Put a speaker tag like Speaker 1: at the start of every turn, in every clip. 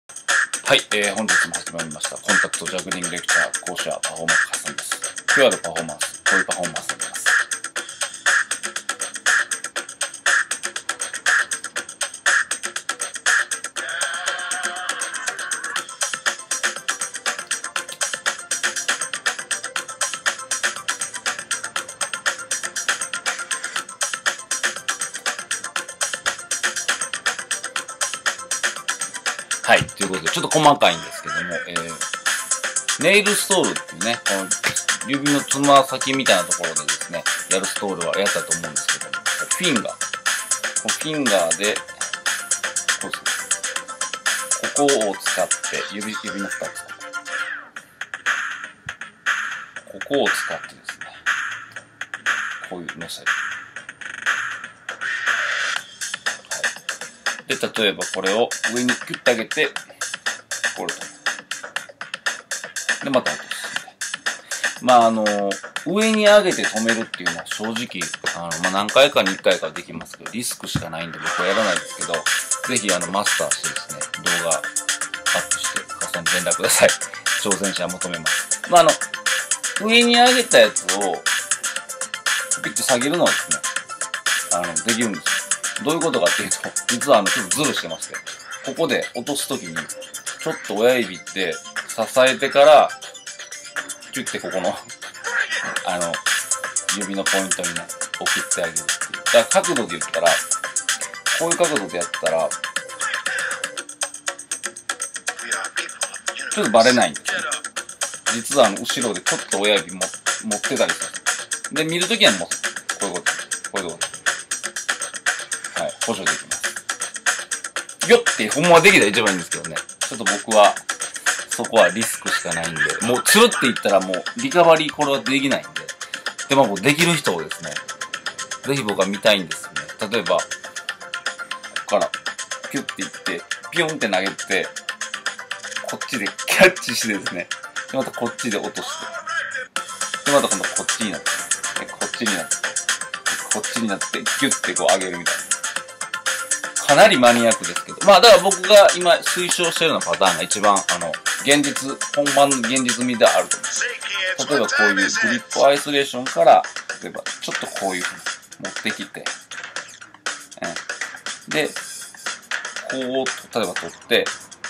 Speaker 1: はい、本日も始まりました。コンタクトジャグリングレクチャー講師はパフォーマンスカスタムです。今日あるパフォーマンス、こういうパフォーマンスになります。はい。ということで、ちょっと細かいんですけども、ネイルストールっていうね、この指のつま先みたいなところでですね、やるストールはやったと思うんですけども、フィンガー。フィンガーで、ここを使って、指の2つ。ここを使ってですね、こういう乗せる。で、例えばこれを上にキュッて上げて、これと。で、また落とす。まあ、上に上げて止めるっていうのは正直、何回かに1回かできますけど、リスクしかないんで僕はやらないですけど、ぜひマスターしてですね、動画アップして、カスタム連絡ください。挑戦者求めます。まあ、上に上げたやつを、ピッて下げるのはですね、できるんですよ。どういうことかっていうと、実はちょっとズルしてまして、ここで落とすときに、ちょっと親指って支えてから、キュッてここの、指のポイントにね、送ってあげるっていう。だから角度で言ったら、こういう角度でやったら、ちょっとバレないんですよ。実は後ろでちょっと親指持ってたりする。で、見るときはもう、こういうこと。こういうこと。はい、補助できます。よってほんまはできたら一番いいんですけどね。ちょっと僕は、そこはリスクしかないんで、もうつるっていったらもうリカバリーこれはできないんで。でもできる人をですね、ぜひ僕は見たいんですよね。例えば、ここから、ピュッていって、ピュンって投げて、こっちでキャッチしてですね、でまたこっちで落として、でまた今度こっちになって、こっちになって、こっちになって、ギュッてこう上げるみたいな。かなりマニアックですけど。まあ、だから僕が今推奨してるようなパターンが一番、本番の現実味であると思います。例えばこういうグリップアイソレーションから、例えばちょっとこういうふうに持ってきて、で、こう、例えば取って、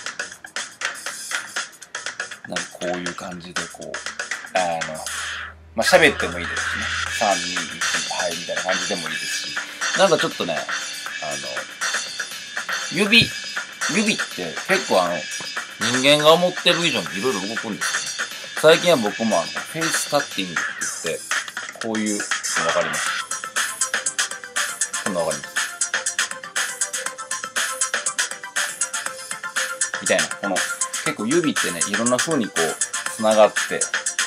Speaker 1: こういう感じでこう、まあ、喋ってもいいですしね。3、2、1、はい、みたいな感じでもいいですし。なんかちょっとね、指って結構人間が思ってる以上にいろいろ動くんですよね。最近は僕もフェイスタッティングって言って、こういうのわかります？こんなわかります？みたいな、結構指ってね、いろんな風にこう、繋がって、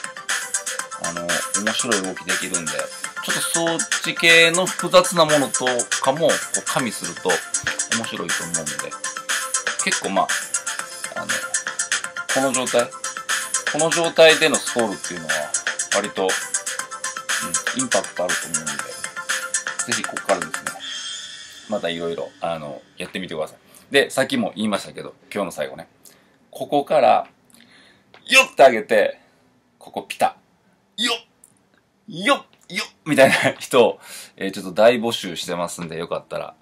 Speaker 1: 面白い動きできるんで、ちょっと装置系の複雑なものとかも、こう加味すると面白いと思うんで、結構まあ、この状態でのストールっていうのは、割と、インパクトあると思うんで、ぜひここからですね、またいろいろ、やってみてください。で、さっきも言いましたけど、今日の最後ね、ここから、よってあげて、ここピタ。よっよっよっみたいな人を、ちょっと大募集してますんで、よかったら、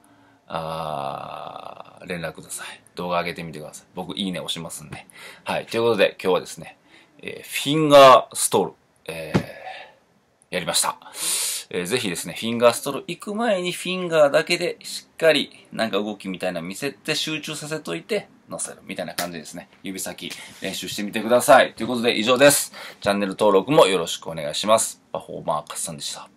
Speaker 1: 連絡ください。動画上げてみてください。僕、いいね押しますんで。はい。ということで、今日はですね、フィンガーストール、やりました。ぜひですね、フィンガーストール行く前にフィンガーだけでしっかりなんか動きみたいなの見せて集中させといて乗せるみたいな感じですね。指先練習してみてください。ということで以上です。チャンネル登録もよろしくお願いします。パフォーマーカスさんでした。